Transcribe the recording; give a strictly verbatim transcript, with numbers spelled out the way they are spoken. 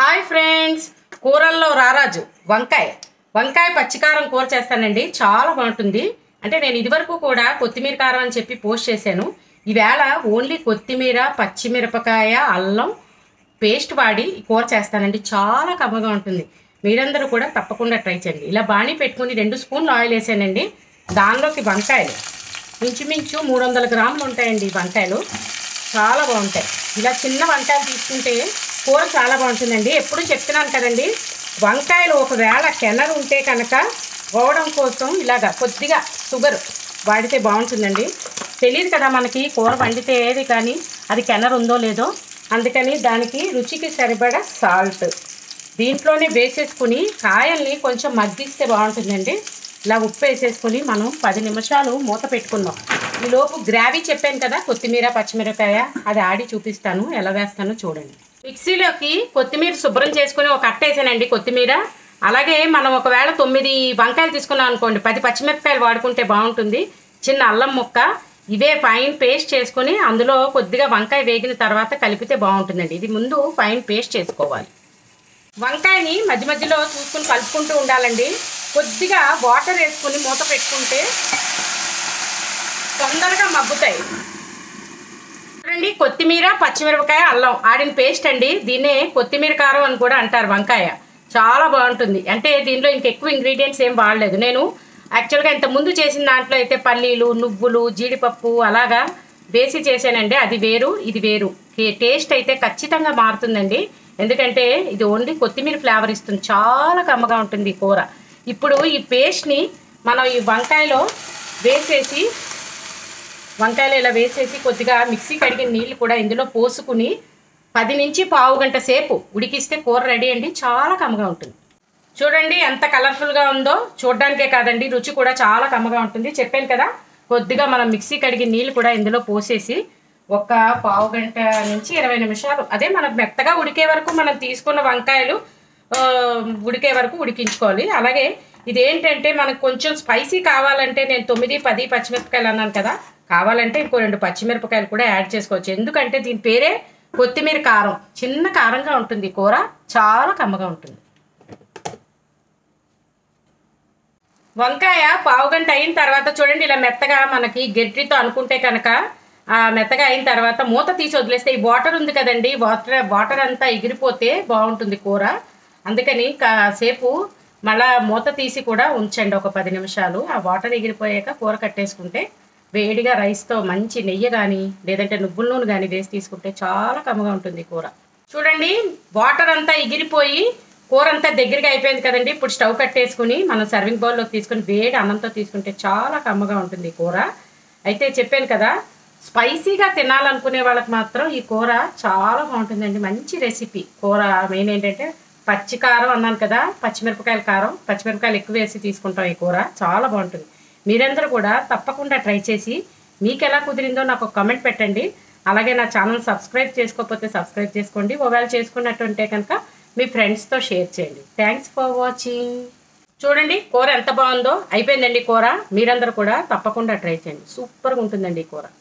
Hi friends, కూరల్లో రారాజు వంకాయ వంకాయ పచ్చికారం కూర చేస్తానండి. చాలా బాగుంటుంది. అంటే నేను ఇదివరకు కూడా కొత్తిమీర కారం అని చెప్పి పోస్ట్ చేశాను. ఈవేళ ఓన్లీ కొత్తిమీర, పచ్చిమిరపకాయ, అల్లం పేస్ట్ వాడి కూర చేస్తానండి. చాలా కమ్మగా ఉంటుంది. మీరందరూ కూడా తప్పకుండా ట్రై చేయండి. ఇలా బాణీ పెట్టుకుని రెండు స్పూన్లు ఆయిల్ వేసానండి. దానిలోకి వంకాయలు ఇంచుమించు మూడు వందల గ్రాములు ఉంటాయండి. వంకాయలు చాలా బాగుంటాయి. ఇలా చిన్న వంకాయలు తీసుకుంటే కూర చాలా బాగుంటుందండి. ఎప్పుడు చెప్తున్నాను కదండి, వంకాయలు ఒకవేళ కెనర్ ఉంటే కనుక పోవడం కోసం ఇలాగా కొద్దిగా షుగర్ వాడితే బాగుంటుందండి. తెలియదు కదా మనకి కూర వండితే ఏది కానీ అది కెనర్ ఉందో లేదో. అందుకని దానికి రుచికి సరిపడా సాల్ట్ దీంట్లోనే వేసేసుకుని కాయల్ని కొంచెం మగ్గిస్తే బాగుంటుందండి. ఇలా ఉప్పు వేసేసుకుని మనం పది నిమిషాలు మూత పెట్టుకుందాం. ఈలోపు గ్రావీ చెప్పాను కదా, కొత్తిమీర పచ్చిమిరపకాయ, అది ఆడి చూపిస్తాను ఎలా వేస్తానో చూడండి. మిక్సీలోకి కొత్తిమీర శుభ్రం చేసుకుని ఒక అట్ట వేసానండి కొత్తిమీర. అలాగే మనం ఒకవేళ తొమ్మిది వంకాయలు తీసుకున్నాం అనుకోండి, పది పచ్చిమిరపకాయలు వాడుకుంటే బాగుంటుంది. చిన్న అల్లం ముక్క, ఇవే ఫైన్ పేస్ట్ చేసుకుని అందులో కొద్దిగా వంకాయ వేగిన తర్వాత కలిపితే బాగుంటుందండి. ఇది ముందు ఫైన్ పేస్ట్ చేసుకోవాలి. వంకాయని మధ్య మధ్యలో చూసుకుని కలుపుకుంటూ ఉండాలండి. కొద్దిగా వాటర్ వేసుకుని మూత పెట్టుకుంటే తొందరగా మగ్గుతాయి. చూడండి, కొత్తిమీర పచ్చిమిరపకాయ అల్లం ఆడిన పేస్ట్ అండి. దీన్నే కొత్తిమీర కారం అని కూడా అంటారు. వంకాయ చాలా బాగుంటుంది. అంటే దీనిలో ఇంకెక్కువ ఇంగ్రీడియంట్స్ ఏం వాడలేదు. నేను యాక్చువల్గా ఇంత ముందు చేసిన దాంట్లో అయితే పల్లీలు, నువ్వులు, జీడిపప్పు అలాగా వేసి చేశానండి. అది వేరు, ఇది వేరు. టేస్ట్ అయితే ఖచ్చితంగా మారుతుందండి. ఎందుకంటే ఇది ఓన్లీ కొత్తిమీర ఫ్లేవర్ ఇస్తుంది. చాలా కమ్మగా ఉంటుంది ఈ కూర. ఇప్పుడు ఈ పేస్ట్ని మనం ఈ వంకాయలో వేసేసి వంకాయలు ఇలా వేసేసి కొద్దిగా మిక్సీ కడిగిన నీళ్ళు కూడా ఇందులో పోసుకుని పది నుంచి పావు గంట సేపు ఉడికిస్తే కూర రెడీ అండి. చాలా కమ్మగా ఉంటుంది. చూడండి ఎంత కలర్ఫుల్గా ఉందో. చూడడానికే కాదండి, రుచి కూడా చాలా కమ్మగా ఉంటుంది. చెప్పాను కదా, కొద్దిగా మనం మిక్సీ కడిగిన నీళ్ళు కూడా ఇందులో పోసేసి ఒక పావు గంట నుంచి ఇరవై నిమిషాలు అదే మనకు మెత్తగా ఉడికే వరకు మనం తీసుకున్న వంకాయలు ఉడికే వరకు ఉడికించుకోవాలి. అలాగే ఇదేంటంటే మనకు కొంచెం స్పైసీ కావాలంటే నేను తొమ్మిది పది పచ్చిమిరపకాయలు అన్నాను కదా, కావాలంటే ఇంకో రెండు పచ్చిమిరపకాయలు కూడా యాడ్ చేసుకోవచ్చు. ఎందుకంటే దీని పేరే కొత్తిమీర కారం. చిన్న కారంగా ఉంటుంది కూర, చాలా కమ్మగా ఉంటుంది. వంకాయ పావు గంట అయిన తర్వాత చూడండి ఇలా మెత్తగా మనకి గట్టితో అనుకుంటే కనుక మెత్తగా అయిన తర్వాత మూత తీసి వదిలేస్తే ఈ వాటర్ ఉంది కదండి, వాటర్ వాటర్ అంతా ఎగిరిపోతే బాగుంటుంది కూర. అందుకని కాసేపు మళ్ళా మూత తీసి కూడా ఉంచండి ఒక పది నిమిషాలు. ఆ వాటర్ ఎగిరిపోయాక కూర కట్టేసుకుంటే వేడిగా రైస్తో మంచి నెయ్యి కానీ లేదంటే నువ్వుల నూనె కానీ వేసి తీసుకుంటే చాలా కమ్మగా ఉంటుంది కూర. చూడండి వాటర్ అంతా ఎగిరిపోయి కూర అంతా దగ్గరగా అయిపోయింది కదండి. ఇప్పుడు స్టవ్ కట్టేసుకుని మనం సర్వింగ్ బౌల్లోకి తీసుకుని వేడి అన్నంతో తీసుకుంటే చాలా కమ్మగా ఉంటుంది కూర. అయితే చెప్పాను కదా, స్పైసీగా తినాలనుకునే వాళ్ళకి మాత్రం ఈ కూర చాలా బాగుంటుందండి. మంచి రెసిపీ కూర. మెయిన్ ఏంటంటే పచ్చి కారం అన్నాను కదా, పచ్చిమిరపకాయల కారం, పచ్చిమిరపకాయలు ఎక్కువ వేసి తీసుకుంటాం. ఈ కూర చాలా బాగుంటుంది. మీరందరూ కూడా తప్పకుండా ట్రై చేసి మీకు ఎలా కుదిరిందో నాకు ఒక కామెంట్ పెట్టండి. అలాగే నా ఛానల్ సబ్స్క్రైబ్ చేసుకోకపోతే సబ్స్క్రైబ్ చేసుకోండి. ఒకవేళ చేసుకున్నట్టుంటే కనుక మీ ఫ్రెండ్స్తో షేర్ చేయండి. Thanks for watching. చూడండి కూర ఎంత బాగుందో. అయిపోయిందండి కూర. మీరందరూ కూడా తప్పకుండా ట్రై చేయండి. సూపర్గా ఉంటుందండి ఈ కూర.